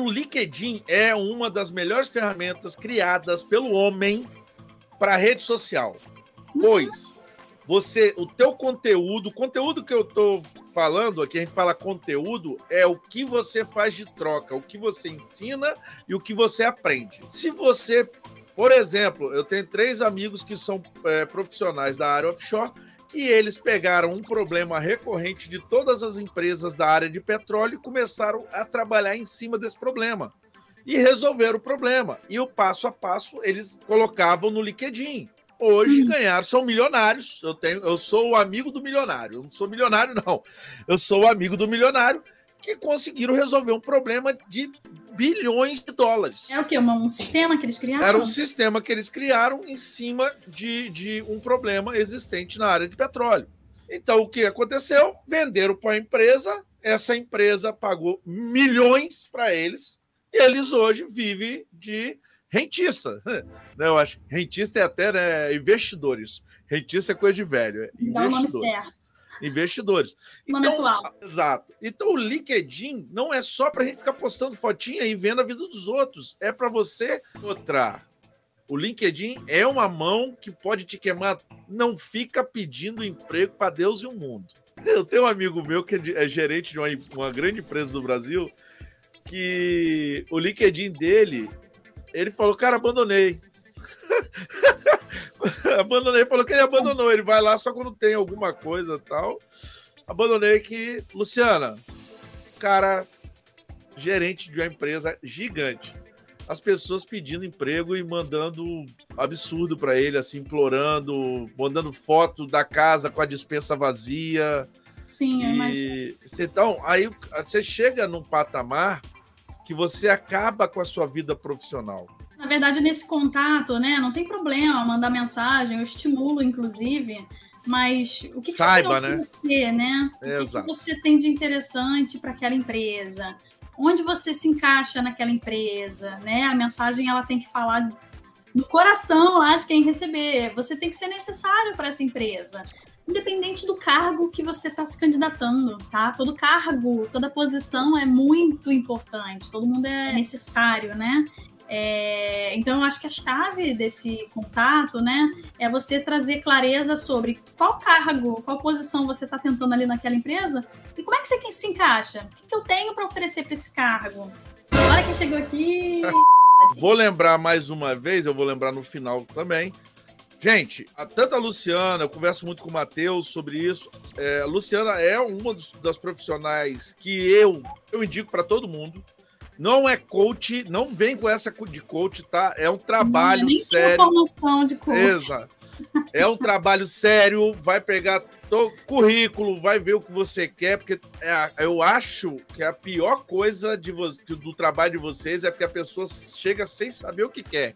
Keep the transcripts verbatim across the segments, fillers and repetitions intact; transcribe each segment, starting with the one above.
LinkedIn é uma das melhores ferramentas criadas pelo homem para rede social. Pois você, o teu conteúdo, o conteúdo que eu estou falando aqui, a gente fala conteúdo, é o que você faz de troca, o que você ensina e o que você aprende. Se você, por exemplo, eu tenho três amigos que são é, profissionais da área offshore, que eles pegaram um problema recorrente de todas as empresas da área de petróleo e começaram a trabalhar em cima desse problema. E resolveram o problema. E o passo a passo eles colocavam no LinkedIn. Hoje ganharam, são milionários. Eu, tenho, eu sou o amigo do milionário. Eu não sou milionário, não. Eu sou o amigo do milionário que conseguiram resolver um problema de bilhões de dólares. É o quê? Um sistema que eles criaram? Era um sistema que eles criaram em cima de, de um problema existente na área de petróleo. Então, o que aconteceu? Venderam para a empresa, essa empresa pagou milhões para eles, e eles hoje vivem de rentista. Eu acho rentista é até né, investidores. Rentista é coisa de velho. É Dá o nome certo. Investidores. Nome então, atual. Exato. Então, o LinkedIn não é só para a gente ficar postando fotinha e vendo a vida dos outros. É para você mostrar. O LinkedIn é uma mão que pode te queimar. Não fica pedindo emprego para Deus e o mundo. Eu tenho um amigo meu que é gerente de uma, uma grande empresa do Brasil, que o LinkedIn dele, ele falou, cara, abandonei. Abandonei, falou que ele abandonou. Ele vai lá só quando tem alguma coisa e tal. Abandonei que, Luciana, cara, gerente de uma empresa gigante. As pessoas pedindo emprego e mandando absurdo para ele, assim, implorando, mandando foto da casa com a despensa vazia. Sim, eu e... Então, aí você chega num patamar que você acaba com a sua vida profissional. Na verdade, nesse contato, né, não tem problema mandar mensagem, eu estimulo, inclusive, mas o que, Saiba, que você né? Oferecer, né? O que, que você tem de interessante para aquela empresa? Onde você se encaixa naquela empresa, né? A mensagem ela tem que falar no coração lá de quem receber. Você tem que ser necessário para essa empresa, independente do cargo que você está se candidatando, tá? Todo cargo, toda posição é muito importante, todo mundo é necessário, né? É, então, eu acho que a chave desse contato, né, é você trazer clareza sobre qual cargo, qual posição você está tentando ali naquela empresa e como é que você se encaixa. O que, que eu tenho para oferecer para esse cargo? Olha quem chegou aqui. Vou lembrar mais uma vez, eu vou lembrar no final também. Gente, a, tanto a Luciana, eu converso muito com o Matheus sobre isso. É, a Luciana é uma dos, das profissionais que eu, eu indico para todo mundo. Não é coach, não vem com essa de coach, tá? É um trabalho nem sério. Formação de coach. Exato. É um trabalho sério, vai pegar o currículo, vai ver o que você quer, porque é, eu acho que a pior coisa de vo, do trabalho de vocês é porque a pessoa chega sem saber o que quer.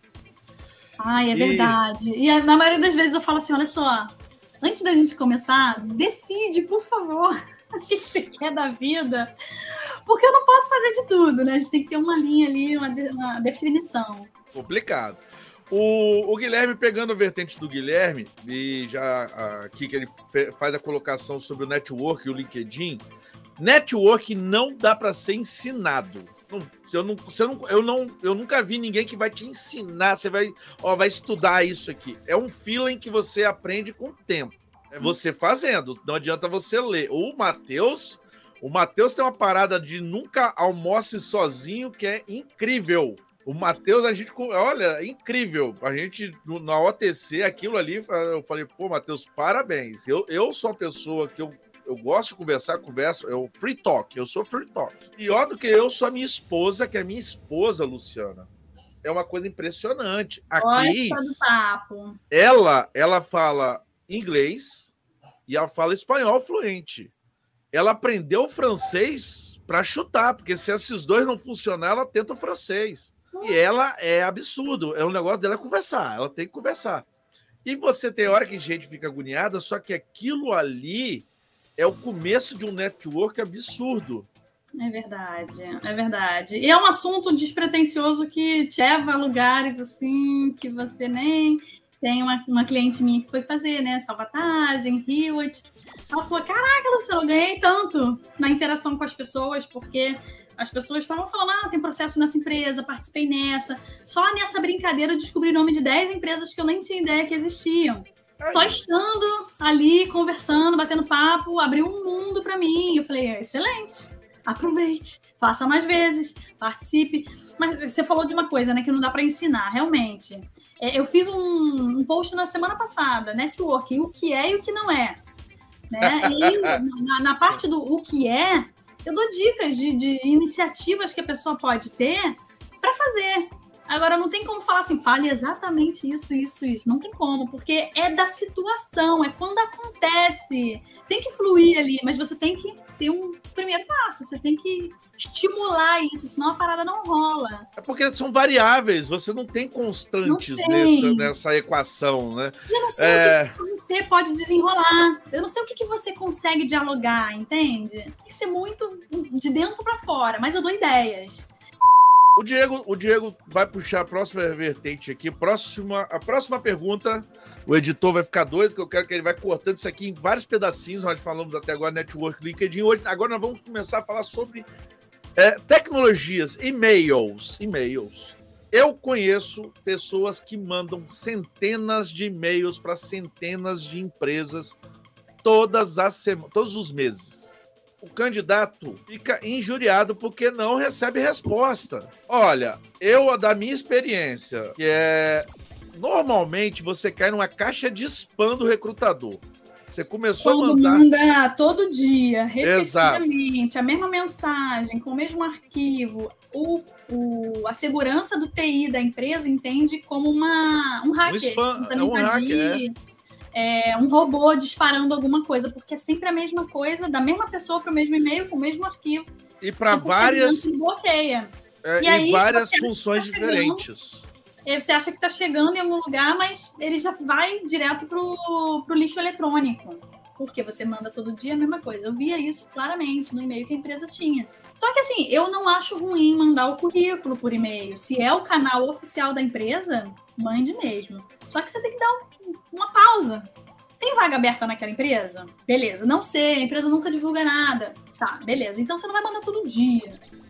Ai, é e... verdade. E na maioria das vezes eu falo assim, olha só, antes da gente começar, decide, por favor, o que você quer da vida. Porque eu não posso fazer de tudo, né? A gente tem que ter uma linha ali, uma, de, uma definição. Complicado. O, o Guilherme, pegando a vertente do Guilherme, e já aqui que ele faz a colocação sobre o network e o LinkedIn, network não dá para ser ensinado. Não, eu, não, eu, não, eu, não, eu nunca vi ninguém que vai te ensinar, você vai, ó, vai estudar isso aqui. É um feeling que você aprende com o tempo. É você fazendo, não adianta você ler. O Matheus... O Matheus tem uma parada de nunca almoce sozinho, que é incrível. O Matheus, a gente... Olha, é incrível. A gente, na O T C, aquilo ali, eu falei, pô, Matheus, parabéns. Eu, eu sou uma pessoa que eu, eu gosto de conversar, converso, eu free talk, eu sou free talk. Pior do que eu sou a minha esposa, que é a minha esposa, Luciana. É uma coisa impressionante. A Cris, do papo. Ela, ela fala inglês e ela fala espanhol fluente. Ela aprendeu francês para chutar, porque se esses dois não funcionar, ela tenta o francês. E ela é absurdo. É um negócio dela conversar. Ela tem que conversar. E você tem hora que a gente fica agoniada, só que aquilo ali é o começo de um network absurdo. É verdade, é verdade. E é um assunto despretensioso que te leva a lugares assim que você nem... Tem uma, uma cliente minha que foi fazer, né? Salvatagem, Hewitt. Ela falou, caraca, Luciana, eu ganhei tanto na interação com as pessoas, porque as pessoas estavam falando, ah, tem processo nessa empresa, participei nessa. Só nessa brincadeira eu descobri o nome de dez empresas que eu nem tinha ideia que existiam. Ai. Só estando ali, conversando, batendo papo, abriu um mundo para mim. Eu falei, excelente, aproveite, faça mais vezes, participe. Mas você falou de uma coisa, né, que não dá para ensinar, realmente. É, eu fiz um, um post na semana passada, networking, o que é e o que não é. Né? E na, na parte do o que é, eu dou dicas de, de iniciativas que a pessoa pode ter para fazer. Agora, não tem como falar assim, fale exatamente isso, isso, isso. Não tem como, porque é da situação, é quando acontece. Tem que fluir ali, mas você tem que ter um primeiro passo, você tem que estimular isso, senão a parada não rola. É porque são variáveis, você não tem constantes não tem. Nessa, nessa equação, né? Eu não sei é... o que você pode desenrolar, eu não sei o que, que você consegue dialogar, entende? Tem que ser muito de dentro para fora, mas eu dou ideias. O Diego, o Diego vai puxar a próxima vertente aqui. Próxima, a próxima pergunta, o editor vai ficar doido, porque eu quero que ele vai cortando isso aqui em vários pedacinhos. Nós falamos até agora Network, LinkedIn. Hoje, agora nós vamos começar a falar sobre é, tecnologias, e-mails. E-mails. Eu conheço pessoas que mandam centenas de e-mails para centenas de empresas todas as sema- todos os meses. O candidato fica injuriado porque não recebe resposta. Olha, eu, da minha experiência, que é... Normalmente, você cai numa caixa de spam do recrutador. Você começou Quando a mandar... manda todo dia, repetidamente, Exato. A mesma mensagem, com o mesmo arquivo. O, o, a segurança do T I da empresa entende como uma, um hacker. Um spam, é um hacker, é. É, um robô disparando alguma coisa, porque é sempre a mesma coisa, da mesma pessoa para o mesmo e-mail, com o mesmo arquivo. E para várias... bloqueia. É, e aí, várias funções tá diferentes. Chegando, você acha que está chegando em algum lugar, mas ele já vai direto para o lixo eletrônico. Porque você manda todo dia a mesma coisa. Eu via isso claramente no e-mail que a empresa tinha. Só que assim, eu não acho ruim mandar o currículo por e-mail. Se é o canal oficial da empresa, mande mesmo. Só que você tem que dar um, uma pausa. Tem vaga aberta naquela empresa? Beleza, não sei, a empresa nunca divulga nada. Tá, beleza, então você não vai mandar todo dia.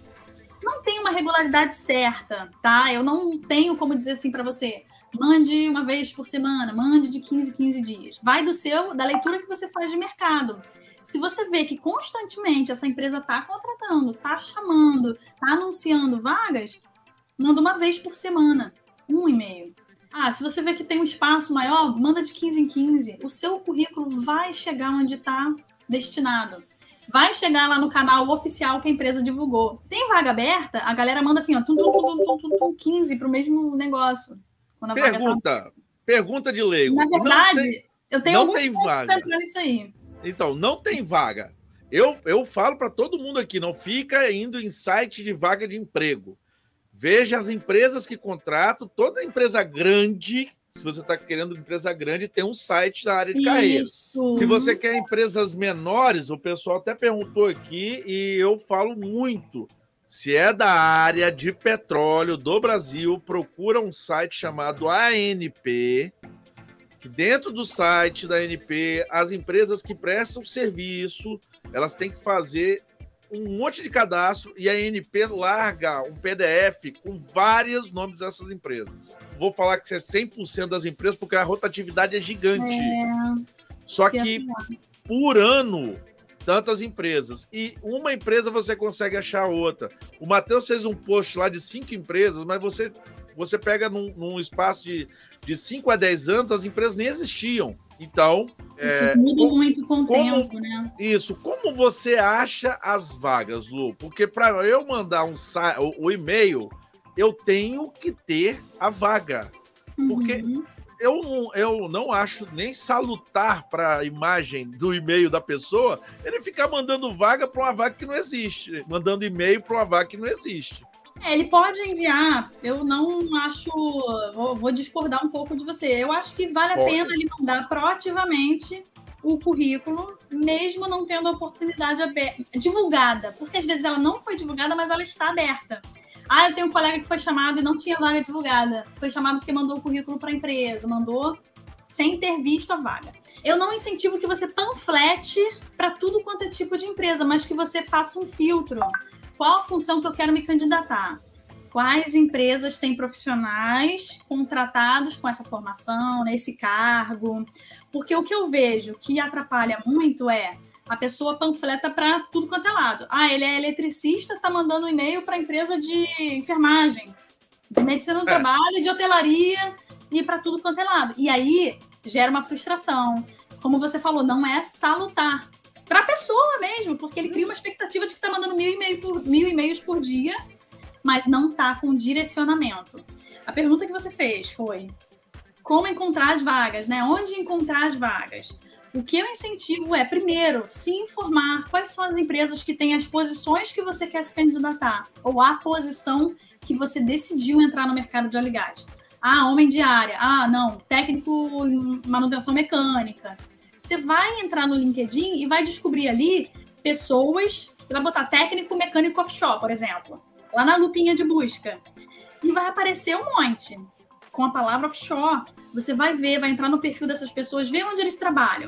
Não tem uma regularidade certa, tá? Eu não tenho como dizer assim para você, mande uma vez por semana, mande de quinze em quinze dias. Vai do seu, da leitura que você faz de mercado. Se você vê que constantemente essa empresa está contratando, está chamando, está anunciando vagas, manda uma vez por semana, um e-mail. Ah, se você vê que tem um espaço maior, manda de quinze em quinze. O seu currículo vai chegar onde está destinado. Vai chegar lá no canal oficial que a empresa divulgou. Tem vaga aberta, a galera manda assim, ó, tum, tum, tum, tum, tum, tum, quinze para o mesmo negócio. Quando a pergunta, vaga tá... pergunta de leigo. Na verdade, tem, eu tenho não alguns tem pontos vaga. para entrar nisso aí. Então, não tem vaga. Eu, eu falo para todo mundo aqui, não fica indo em site de vaga de emprego. Veja as empresas que contratam, toda empresa grande, se você está querendo empresa grande, tem um site da área de carreira. Isso. Se você quer empresas menores, o pessoal até perguntou aqui e eu falo muito. Se é da área de petróleo do Brasil, procura um site chamado A N P, que dentro do site da A N P, as empresas que prestam serviço, elas têm que fazer um monte de cadastro e a A N P larga um P D F com vários nomes dessas empresas. Vou falar que é cem por cento das empresas, porque a rotatividade é gigante. É... Só que por ano, tantas empresas. E uma empresa você consegue achar outra. O Matheus fez um post lá de cinco empresas, mas você, você pega num, num espaço de, de cinco a dez anos, as empresas nem existiam. Então, isso é, muda como, muito com o como, tempo, né? Isso. Como você acha as vagas, Lu? Porque para eu mandar um o, o e-mail, eu tenho que ter a vaga. Uhum. Porque eu não, eu não acho nem salutar para a imagem do e-mail da pessoa ele ficar mandando vaga para uma vaga que não existe. Mandando e-mail para uma vaga que não existe. É, ele pode enviar, eu não acho, vou, vou discordar um pouco de você, eu acho que vale a pode. pena ele mandar proativamente o currículo, mesmo não tendo a oportunidade aberta, divulgada, porque às vezes ela não foi divulgada, mas ela está aberta. Ah, eu tenho um colega que foi chamado e não tinha vaga divulgada, foi chamado porque mandou o currículo para a empresa, mandou sem ter visto a vaga. Eu não incentivo que você panflete para tudo quanto é tipo de empresa, mas que você faça um filtro. Qual a função que eu quero me candidatar? Quais empresas têm profissionais contratados com essa formação, nesse cargo? Porque o que eu vejo que atrapalha muito é a pessoa panfleta para tudo quanto é lado. Ah, ele é eletricista, está mandando um e-mail para a empresa de enfermagem, de medicina do é. trabalho, de hotelaria e para tudo quanto é lado. E aí gera uma frustração. Como você falou, não é salutar. Para a pessoa mesmo, porque ele cria uma expectativa de que está mandando mil e-mails por, mil e-mails por dia, mas não está com direcionamento. A pergunta que você fez foi como encontrar as vagas, né? Onde encontrar as vagas? O que eu incentivo é, primeiro, se informar quais são as empresas que têm as posições que você quer se candidatar, ou a posição que você decidiu entrar no mercado de óleo e gás. Ah, homem de área. Ah, não, técnico em manutenção mecânica. Você vai entrar no LinkedIn e vai descobrir ali pessoas, você vai botar técnico mecânico offshore, por exemplo, lá na lupinha de busca. E vai aparecer um monte com a palavra offshore. Você vai ver, vai entrar no perfil dessas pessoas, ver onde eles trabalham.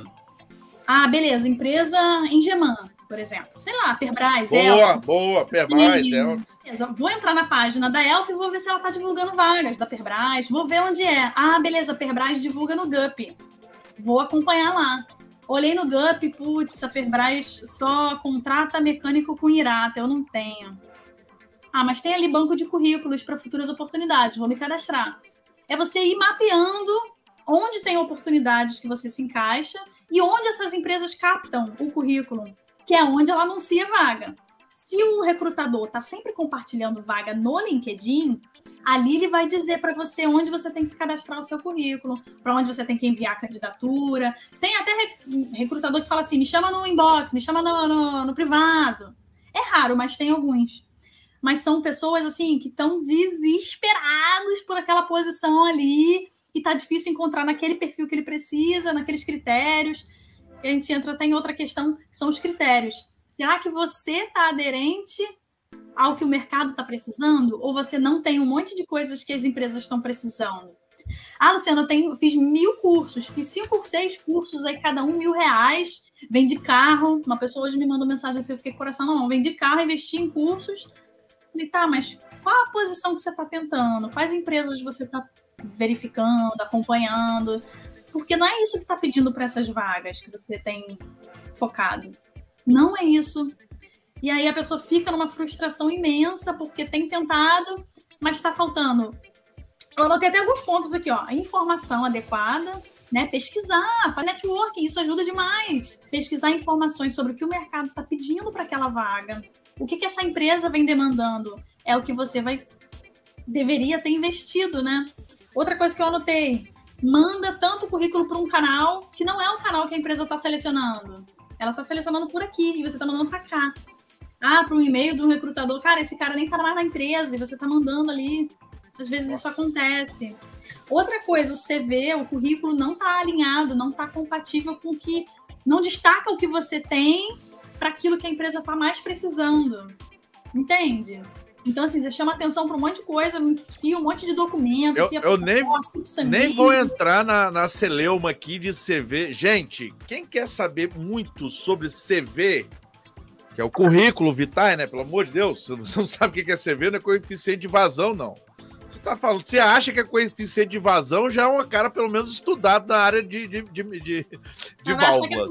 Ah, beleza, empresa em Geman, por exemplo. Sei lá, Perbras, boa, Elf. Boa, boa, Perbras, Elf. Vou entrar na página da Elf e vou ver se ela está divulgando vagas da Perbras. Vou ver onde é. Ah, beleza, Perbras divulga no Gup. Vou acompanhar lá. Olhei no Gup, putz, a Perbras só contrata mecânico com Irata, eu não tenho. Ah, mas tem ali banco de currículos para futuras oportunidades, vou me cadastrar. É você ir mapeando onde tem oportunidades que você se encaixa e onde essas empresas captam o currículo, que é onde ela anuncia vaga. Se o recrutador está sempre compartilhando vaga no LinkedIn, ali ele vai dizer para você onde você tem que cadastrar o seu currículo, para onde você tem que enviar a candidatura. Tem até recrutador que fala assim, me chama no inbox, me chama no, no, no privado. É raro, mas tem alguns. Mas são pessoas assim que estão desesperadas por aquela posição ali e tá difícil encontrar naquele perfil que ele precisa, naqueles critérios. E a gente entra até em outra questão, que são os critérios. Será que você está aderente ao que o mercado está precisando? Ou você não tem um monte de coisas que as empresas estão precisando? Ah, Luciana, eu tenho, fiz mil cursos, fiz cinco, seis cursos, aí cada um mil reais, vendi carro. Uma pessoa hoje me mandou mensagem assim, eu fiquei com o coração na mão. Vendi carro, investi em cursos. Falei, tá, mas qual a posição que você está tentando? Quais empresas você está verificando, acompanhando? Porque não é isso que está pedindo para essas vagas que você tem focado. Não é isso. E aí a pessoa fica numa frustração imensa porque tem tentado, mas está faltando. Eu anotei até alguns pontos aqui, ó. A informação adequada, né? Pesquisar, fazer networking, isso ajuda demais. Pesquisar informações sobre o que o mercado está pedindo para aquela vaga. O que, que essa empresa vem demandando? É o que você vai deveria ter investido, né? Outra coisa que eu anotei, manda tanto currículo para um canal que não é um canal que a empresa está selecionando. Ela está selecionando por aqui e você está mandando para cá. Ah, para um e-mail do recrutador. Cara, esse cara nem está mais na empresa e você está mandando ali. Às vezes Nossa. Isso acontece. Outra coisa, o C V, o currículo não está alinhado, não está compatível com o que... Não destaca o que você tem para aquilo que a empresa está mais precisando. Entende? Então, assim, você chama atenção para um monte de coisa, enfia um monte de documento. Eu, eu nem, nem vou entrar na, na celeuma aqui de C V. Gente, quem quer saber muito sobre C V, que é o currículo vitae, né? Pelo amor de Deus, você não sabe o que é C V, não é coeficiente de vazão, não. Você tá falando, você acha que é coeficiente de vazão, já é uma cara, pelo menos, estudado na área de, de, de, de, de válvulas.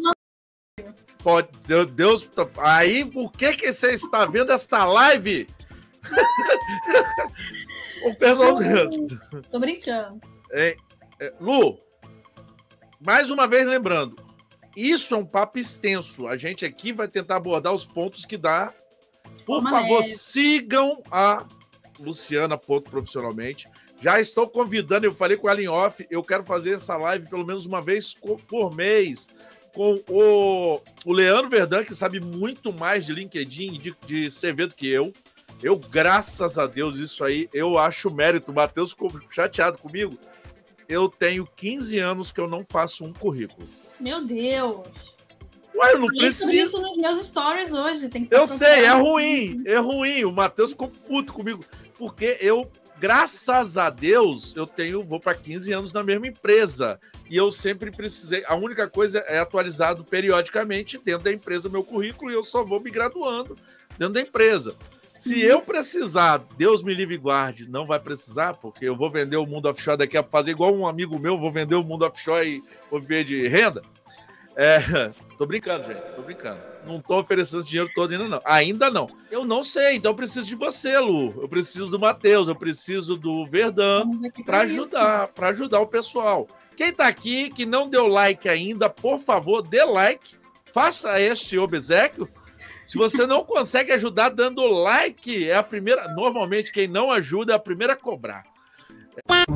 Pode, Deus, Deus, aí, por que que você está vendo esta live? O pessoal... Tô brincando. É, é, Lu, mais uma vez lembrando, isso é um papo extenso. A gente aqui vai tentar abordar os pontos que dá. Por Forma favor, leve. Sigam a Luciana Ponto Profissionalmente. Já estou convidando, eu falei com ela em off, eu quero fazer essa live pelo menos uma vez por mês com o, o Leandro Verdun, que sabe muito mais de LinkedIn e de, de C V do que eu. Eu, graças a Deus, isso aí, eu acho mérito. O Matheus ficou chateado comigo. Eu tenho quinze anos que eu não faço um currículo. Meu Deus! Ué, eu não preciso. Eu isso nos meus stories hoje. Tem que eu sei, é ruim, é ruim. O Matheus ficou puto comigo, porque eu, graças a Deus, eu tenho, vou para quinze anos na mesma empresa. E eu sempre precisei. A única coisa é atualizado periodicamente dentro da empresa o meu currículo e eu só vou me graduando dentro da empresa. Se eu precisar, Deus me livre e guarde, não vai precisar, porque eu vou vender o mundo offshore daqui a fazer igual um amigo meu, vou vender o mundo offshore e vou viver de renda. É, tô brincando, gente, tô brincando. Não tô oferecendo esse dinheiro todo ainda não. Ainda não. Eu não sei, então eu preciso de você, Lu. Eu preciso do Matheus, eu preciso do Verdun para ajudar, para ajudar o pessoal. Quem tá aqui, que não deu like ainda, por favor, dê like, faça este obséquio. Se você não consegue ajudar dando like, é a primeira. Normalmente, quem não ajuda é a primeira a cobrar.